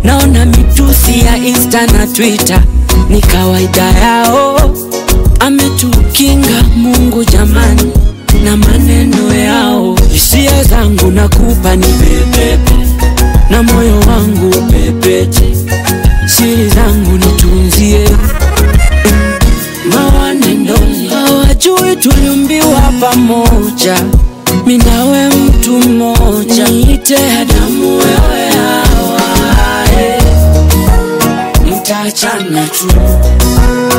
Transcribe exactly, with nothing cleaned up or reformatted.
naona mitusi ya Insta na Twitter ni kawaida yao. Ametukinga Mungu jamani na maneno yao. Hisia zangu nakupa ni pepepe, na moyo wangu pepete. Siri zangu nitunzie, mawanendo hawajui tuliumbiwa pamoja. Mimi nawe mtu mmoja, niite Adamu wewe Hawa, mtaachana tu.